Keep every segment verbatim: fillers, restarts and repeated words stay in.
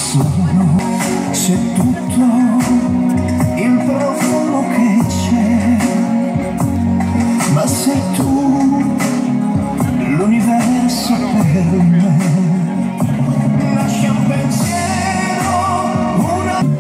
solo c'è tutto il profumo che c'è, ma sei tu l'universo per me. Lascia un pensiero, una...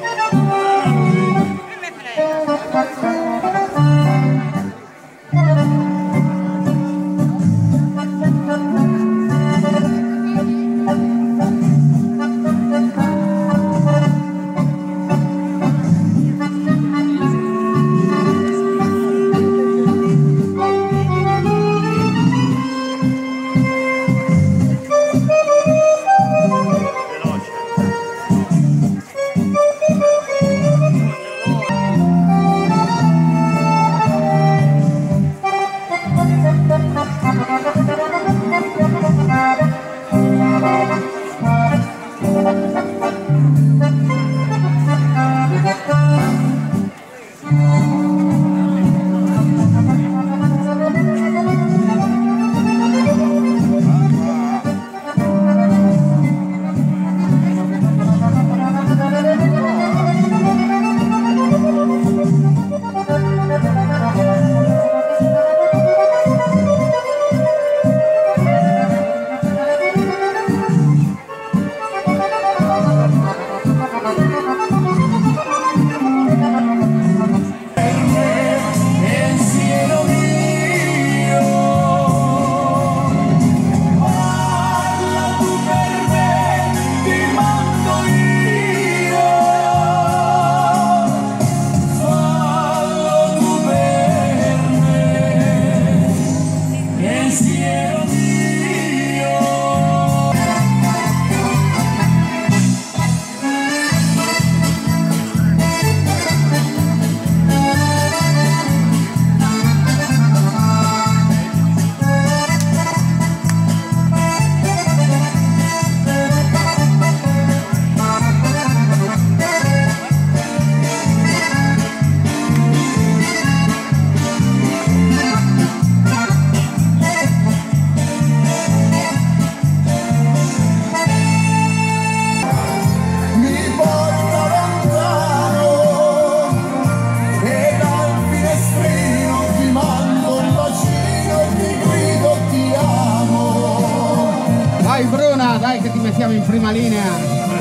Dai che ti mettiamo in prima linea.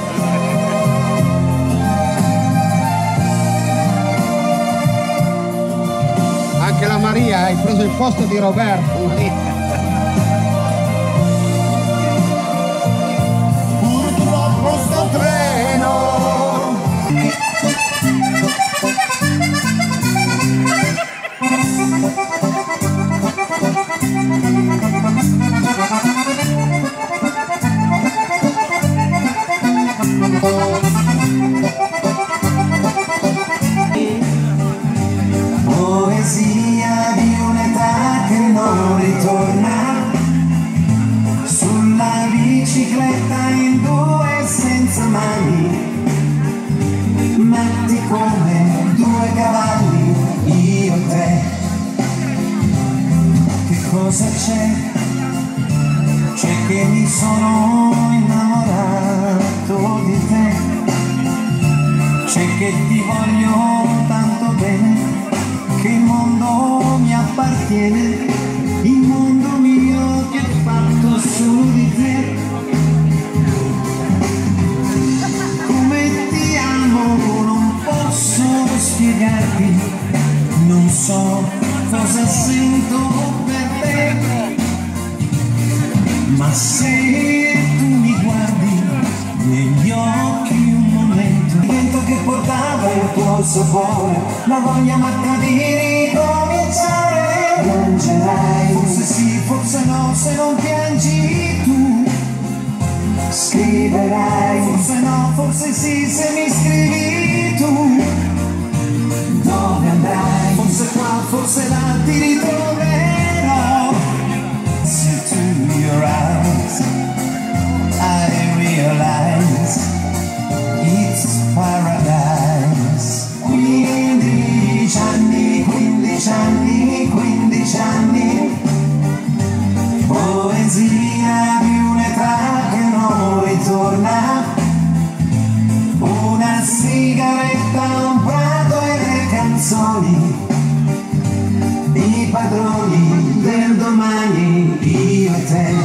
Anche la Maria, hai preso il posto di Roberto. Maria. Purtroppo sto treno poesia di un'età che non ritorna, sulla bicicletta in due senza mani, matti come due cavalli, io e te. Che cosa c'è? C'è che mi sono innamorato di te, c'è che ti voglio tanto bene, che il mondo mi appartiene, il mondo mio che è fatto su di te. Come ti amo non posso spiegarti, non so cosa sento per te, ma se tu mi guardi negli occhi un momento, il vento che portava il tuo sapore, la voglia matta di ricominciare, piangerai, forse sì, forse no, se non piangi tu, scriverai, forse no, forse sì, se mi scrivi tu, dove andrai, forse qua, forse là ti ritroverò. See to your eyes, I realize it's paradise. Quindici anni, quindici anni, quindici anni, poesia di un'età che non ritorna, sigaretta, un prato e le canzoni, i padroni del domani, io e te.